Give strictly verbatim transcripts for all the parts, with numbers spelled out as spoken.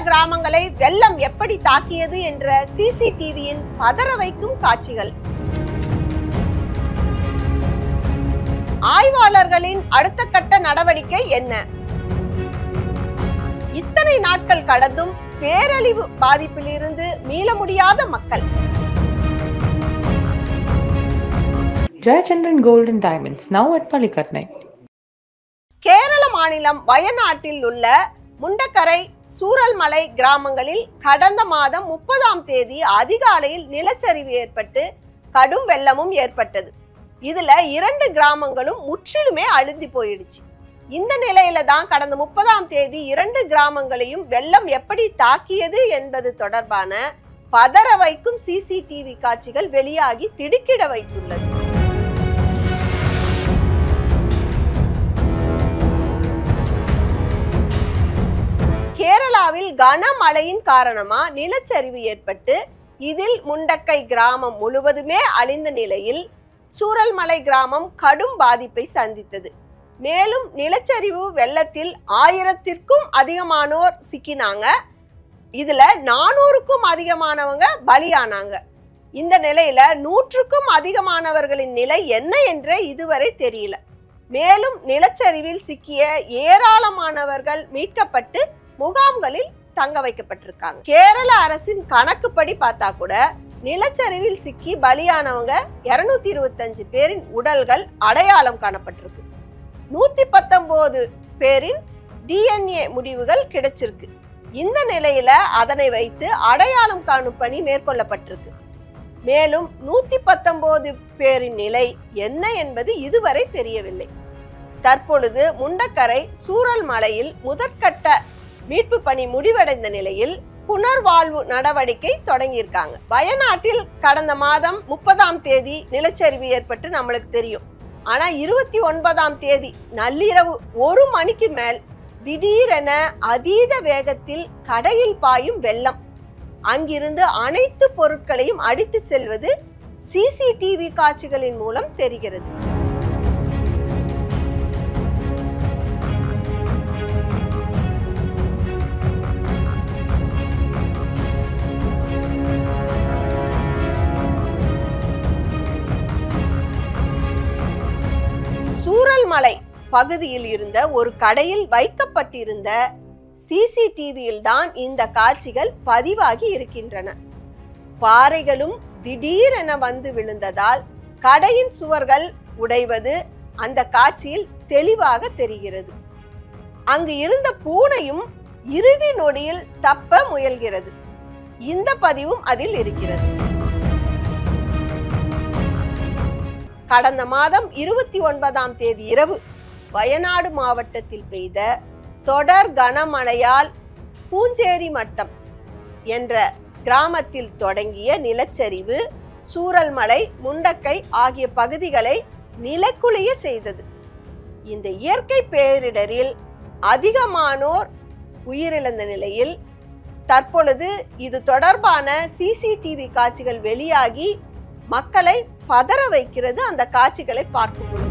கிராமங்களை வெள்ளம் எப்படி தாக்கியது என்ற சிசிடிவியின் பதற வைக்கும் காட்சிகள். ஆய்வாளர்களின் அடுத்த கட்ட நடவடிக்கை என்ன? இத்தனை நாட்கள் கடந்தும் பேரழிவு பாதிப்பிலிருந்து மீள முடியாத மக்கள். Jayachandran Gold and Diamonds, now at Palikatnai. Kerala மாநிலம் வயநாட்டில் உள்ள முண்டக்கரை சூரல்மலை கிராமங்களில் கடந்த மாதம் முப்பதாம் தேதி அதிகாலையில் நிலச்சரிவு ஏற்பட்டு கடும் வெள்ளமும் ஏற்பட்டது. இதுல இரண்டு கிராமங்களும் முற்றிலுமே அழுந்தி போயிடுச்சு. இந்த நிலையில தான் கடந்த முப்பதாம் தேதி இரண்டு கிராமங்களையும் வெள்ளம் எப்படி தாக்கியது என்பது தொடர்பான பதற வைக்கும் சிசிடிவி காட்சிகள் வெளியாகி திடுக்கிட வைத்துள்ளது. கேரளாவில் கனமழையின் காரணமா நிலச்சரிவு ஏற்பட்டு இதில் முண்டக்கை கிராமம் முழுவதுமே அழிந்த நிலையில் சூரல்மலை கிராமம் கடும் பாதிப்பை சந்தித்தது. மேலும் நிலச்சரிவு வெள்ளத்தில் ஆயிரத்திற்கும் அதிகமானோர் சிக்கினாங்க. இதுல நானூறுக்கும் அதிகமானவங்க பலியானாங்க. இந்த நிலையில நூற்றுக்கும் அதிகமானவர்களின் நிலை என்ன என்றே இதுவரை தெரியல. மேலும் நிலச்சரிவில் சிக்கிய ஏராளமானவர்கள் மீட்கப்பட்டு முகாம்களில் தங்க வைக்கப்பட்டிருக்காங்க. கேரள அரசின் கணக்குப்படி பார்த்தா கூட நிலச்சரிவில் சிக்கி பலியானவங்க இருநூத்தி இருபத்தி அஞ்சு பேரின் உடல்கள் அடையாளம் காணப்பட்டிருக்கு. நூத்தி பத்தொன்பது பேரின் டிஎன்ஏ முடிவுகள் கிடைச்சிருக்கு. இந்த நிலையில அதனை வைத்து அடையாளம் காணும் பணி மேற்கொள்ளப்பட்டிருக்கு. மேலும் நூத்தி பத்தொன்பது பேரின் நிலை என்ன என்பது இதுவரை தெரியவில்லை. தற்பொழுது முண்டக்கரை சூரல்மலையில் முதற்கட்ட மீட்பு பணி முடிவடைந்த நிலையில் புனர்வாழ்வு நடவடிக்கை தொடங்கியிருக்காங்க. வயநாட்டில் கடந்த மாதம் முப்பதாம் தேதி நிலச்சரிவு ஏற்பட்டு நம்மளுக்கு தெரியும். ஆனா இருபத்தி ஒன்பதாம் தேதி நள்ளிரவு ஒரு மணிக்கு மேல் திடீரென அதீத வேகத்தில் கடையில் பாயும் வெள்ளம் அங்கிருந்து அனைத்து பொருட்களையும் அடித்து செல்வது சிசிடிவி காட்சிகளின் மூலம் தெரிகிறது. சூரல்மலை பகுதியில் இருந்த ஒரு கடையில் வைக்கப்பட்டிருந்த சிசிடிவியில் தான் இந்த காட்சிகள் பதிவாகி இருக்கின்றன. பாறைகளும் திடீரென வந்து விழுந்ததால் கடையின் சுவர்கள் உடைவது அந்த காட்சியில் தெளிவாக தெரிகிறது. அங்கு இருந்த பூனையும் இறுதி நொடியில் தப்ப முயல்கிறது. இந்த பதிவும் அதில் இருக்கிறது. கடந்த மாதம் இருபத்தி ஒன்பதாம் தேதி இரவு வயநாடு மாவட்டத்தில் பெய்த தொடர் கனமழையால் பூஞ்சேரி மட்டம் என்ற கிராமத்தில் தொடங்கிய நிலச்சரிவு சூரல்மலை, முண்டக்கை ஆகிய பகுதிகளை நிலைக்குலைய செய்தது. இந்த இயற்கை பேரிடரில் அதிகமானோர் உயிரிழந்த நிலையில் தற்பொழுது இது தொடர்பான சிசிடிவி காட்சிகள் வெளியாகி மக்களை பதற வைக்கிறது. அந்த காட்சிகளை பார்க்கும் பொழுது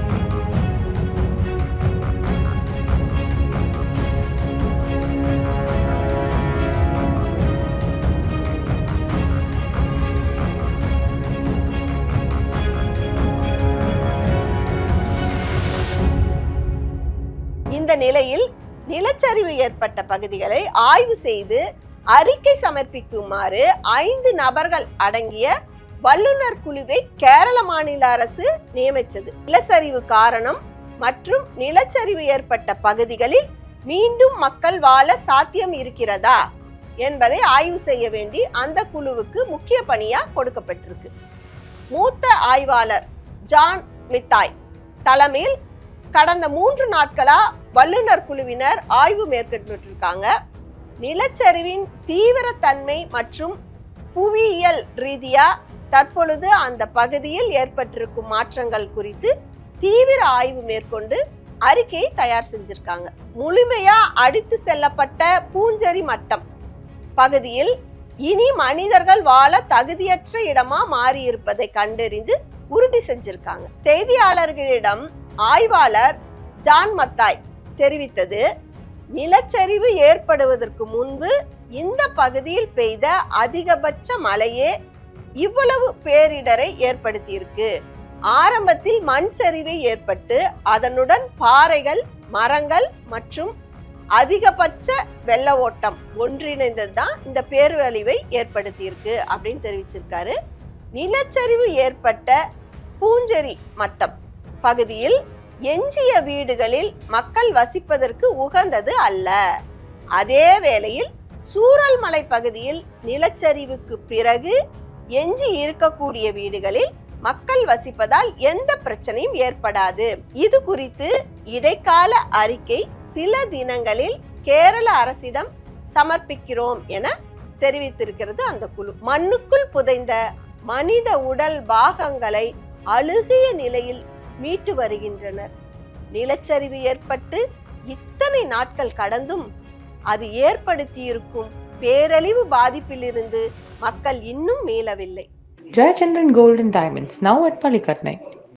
இந்த நிலையில் நிலச்சரிவு ஏற்பட்ட பகுதிகளை ஆய்வு செய்து அறிக்கை சமர்ப்பிக்குமாறு ஐந்து நபர்கள் அடங்கிய வல்லுநர் குழுவை கேரள மாநில அரசு நியமித்தது. நிலச்சரிவு காரணம் மற்றும் நிலச்சரிவு ஏற்பட்ட பகுதிகளில் மீண்டும் மக்கள் வாழ சாத்தியம் இருக்கிறதா என்பதை ஆய்வு செய்ய வேண்டி அந்த குழுவுக்கு முக்கிய பணியா கொடுக்கப்பட்டிருக்கு. மூத்த ஆய்வாளர் ஜான் மித்தாய் தலைமையில் கடந்த மூன்று நாட்களா வல்லுநர் குழுவினர் ஆய்வு மேற்கொண்டிருக்காங்க. நிலச்சரிவின் தீவிரத்தன்மை மற்றும் புவியியல் ரீதியா தற்பொழுது அந்த பகுதியில் ஏற்பட்டிருக்கும் மாற்றங்கள் குறித்து தீவிர ஆய்வு மேற்கொண்டு அறிக்கையை தயார் செஞ்சிருக்காங்க. முழுமையா அடித்து செல்லப்பட்ட பூஞ்சேரி மட்டம் பகுதியில் இனி மனிதர்கள் வாழ தகுதியற்ற இடமா மாறி இருப்பதை கண்டறிந்து உறுதி செஞ்சிருக்காங்க. செய்தியாளர்களிடம் ஆய்வாளர் ஜான் மத்தாய் தெரிவித்தது, நிலச்சரிவு ஏற்படுவதற்கு முன்பு இந்த பகுதியில் பெய்த அதிகபட்ச மழையே இவ்வளவு பேரிடரை ஏற்படுத்தியிருக்கு. ஆரம்பத்தில் மண் சரிவை ஏற்பட்டு அதனுடன் பாறைகள், மரங்கள் மற்றும் அதிகபட்ச வெள்ள ஓட்டம் ஒன்றிணைந்ததுதான் இந்த பேரழிவை ஏற்படுத்தியிருக்கு அப்படின்னு தெரிவிச்சிருக்காரு. நிலச்சரிவு ஏற்பட்ட பூஞ்செரி மட்டம் பகுதியில் எஞ்சிய வீடுகளில் மக்கள் வசிப்பதற்கு உகந்தது அல்ல. அதே வேளையில் சூரல்மலை பகுதியில் நிலச்சரிவுக்கு பிறகு எஞ்சி இருக்கக்கூடிய வீடுகளில் மக்கள் வசிப்பதால் எந்த பிரச்சனையும் ஏற்படாது. இது குறித்து இடைக்கால அறிக்கை சில தினங்களில் கேரள அரசிடம் சமர்ப்பிக்கிறோம் என தெரிவித்திருக்கிறது அந்த குழு. மண்ணுக்குள் புதைந்த மனித உடல் பாகங்களை அழுகிய நிலையில் மீட்டு வருகின்றனர். நிலச்சரிவு ஏற்பட்டு இத்தனை நாட்கள் கடந்தும் அது ஏற்படுத்தியிருக்கும் பேரழிவு பாதிப்பிலிருந்து மக்கள் இன்னும் மீளவில்லை. Jayachandran Gold and Diamonds, now at Palikatnai.